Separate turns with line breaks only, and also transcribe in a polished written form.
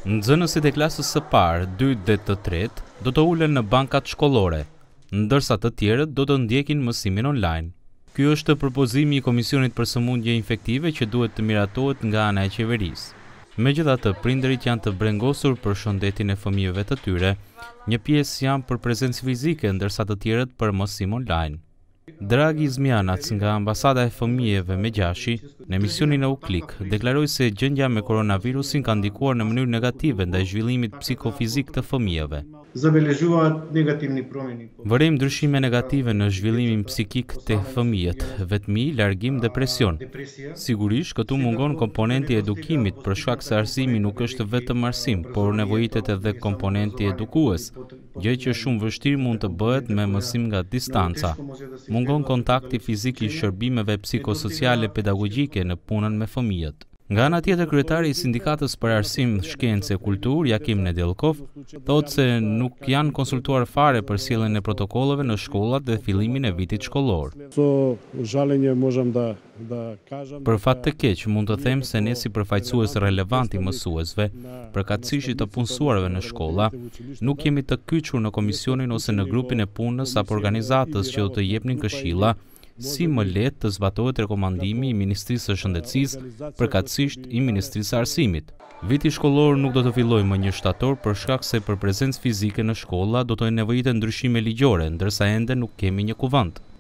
Nxënësit e klasës së parë, 2 dhe të tretë do të ulen në bankat shkollore, ndërsa të tjerët do të ndjekin mësimin online. Ky është propozimi i Komisionit për Sëmundje Infektive që duhet të miratohet nga ana e qeverisë. Megjithatë, prindërit janë të brengosur për shëndetin e fëmijëve të tyre. Një pjesë janë për prezencë fizike, ndërsa të tjerët për mësim online. Dragi Zmianac nga Ambasada e Fëmijëve me Gjashi, në emisionin e U-Klik, deklaroi se gjendja me koronavirusin ka ndikuar në mënyrë negative ndaj zhvillimit psikofizik të fëmijëve. Vërejmë ndryshime negative në zhvillimin psikik të fëmijët, vetmi, largim, depresion. Sigurisht, këtu mungon komponenti i edukimit, për shkak se arsimi nuk është vetëm arsim, por nevojitet edhe komponenti edukues, gjë që shumë vështirë mund të bëhet me mësim nga distanca. Mungon kontakti fizik i shërbimeve psikosociale pedagogjike në punën me fëmijët. Nga ana tjetër, kryetari i Sindikatës për Arsim, Shkencë e Kulturë, Jakim Nedelkov, thotë se nuk janë konsultuar fare për sjelljen e protokolleve në shkollat dhe fillimin e vitit shkollor. Për fat të keq, mund të them se ne si përfaqësues relevant i mësuesve, përkatësisht të punësuarve në shkolla, nuk jemi të kyçur në komisionin ose në grupin e punës apo organizatës që do të jepnin këshilla si më lehtë të zbatohet rekomandimi i Ministrisë së Shëndetësisë, përkatësisht i Ministrisë së Arsimit. Viti shkollor nuk do të fillojë më 1 shtator për shkak se për prezencë fizike në shkolla do të nevojitet ndryshime ligjore, ndërsa ende nuk kemi një kuvend.